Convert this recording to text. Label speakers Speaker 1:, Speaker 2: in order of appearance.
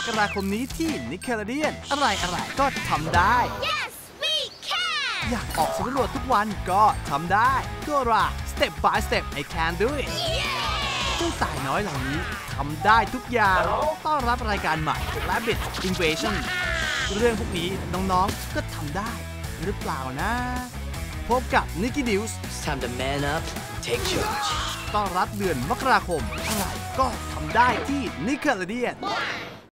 Speaker 1: กราคมนี้ที่ Nickelodeon อะไรก็ทำได้
Speaker 2: Yes we can
Speaker 1: อยากออกสำรวจทุกวันก็ทำได้ก็รา Step by Step I can do it เจ้าสายน้อยเหล่านี้ทำได้ทุกอย่างต้อนรับรายการใหม่ Rabbit Invasion เรื่องพวกนี้น้องๆก็ทำได้หรือเปล่านะพบกับ Nickelodeon
Speaker 3: It's time to man up, take charge.
Speaker 1: ต้อนรับเดือนมกราคมอะไรก็ทำได้ที่ Nickelodeon